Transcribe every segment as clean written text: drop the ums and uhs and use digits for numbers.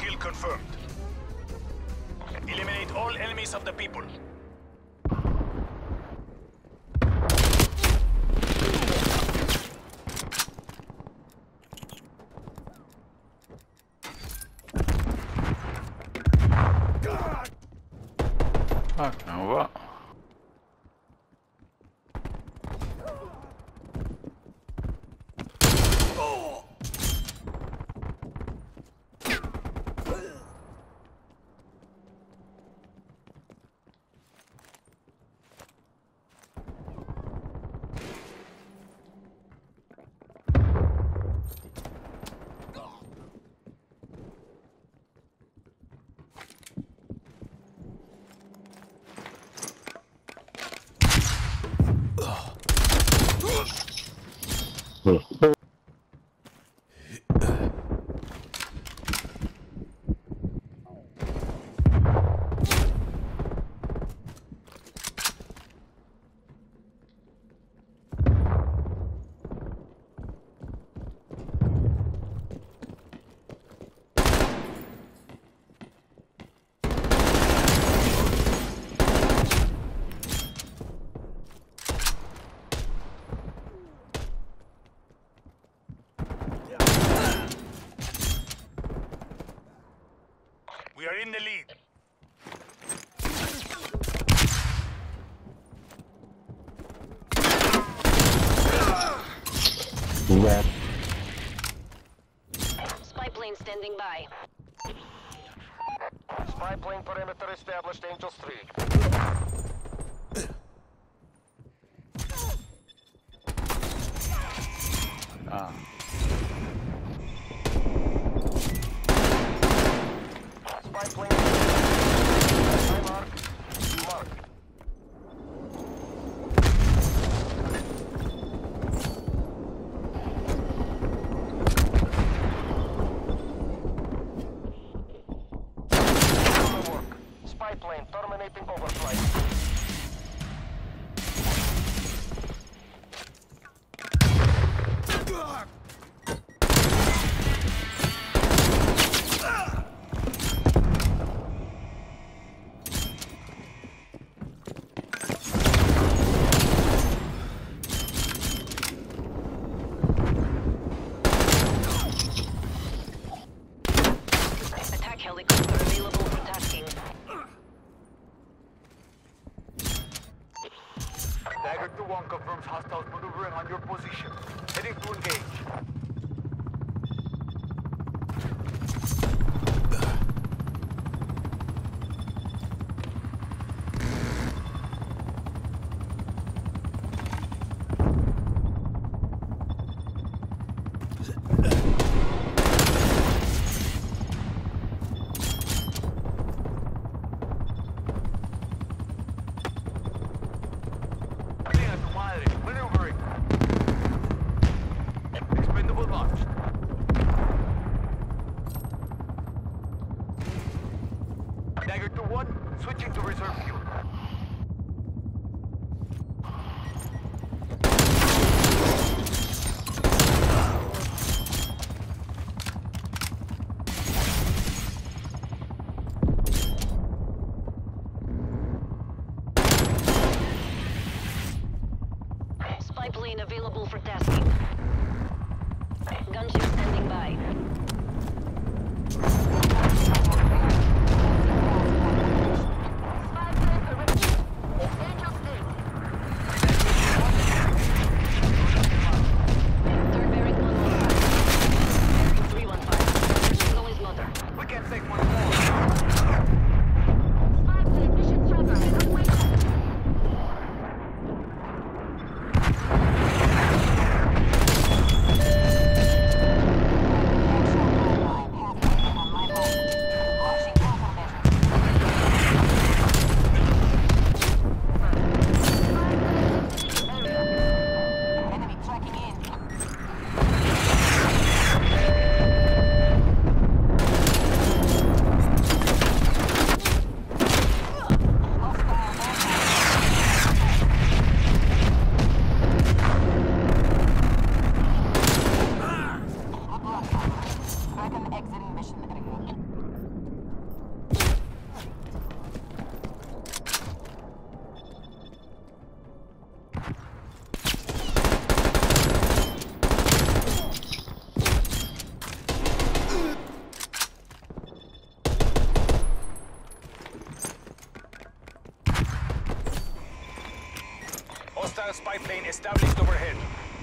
Kill confirmed. Eliminate all enemies of the people. Fuck, now what? We are in the lead. Yeah. Spy plane standing by. Spy plane perimeter established, Angels 3. Ah. Spy plane. High mark. Mark. Work. Spy plane terminating overflight. Attack helicopter available for tasking. Dagger 2-1 confirms hostiles maneuvering on your position. Heading to engage. Maneuvering. Expendable launched. Dagger 2-1, switching to reserve fuel. Spy plane available for tasking. Gunship standing by. Spy plane Hostile spy plane established overhead.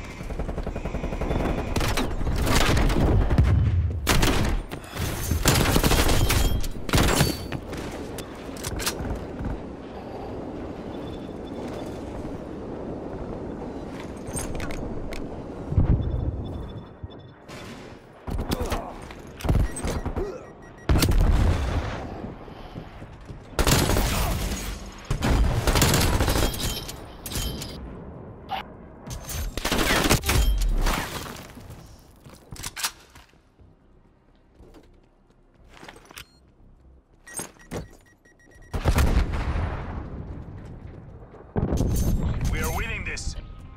We are winning this.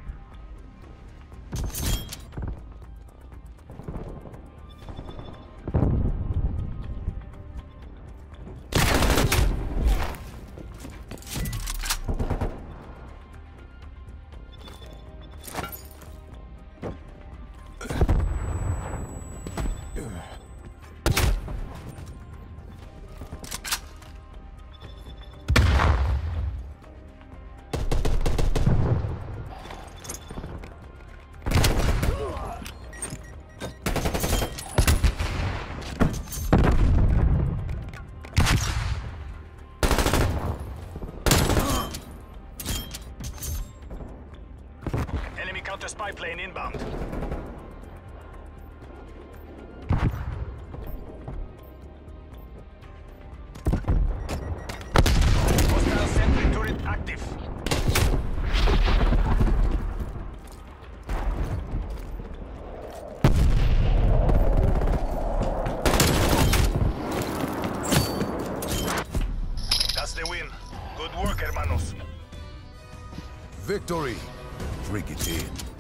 Enemy counter spy plane inbound. Hostile sentry turret active. That's the win. Good work, hermanos. Victory! Drink it in.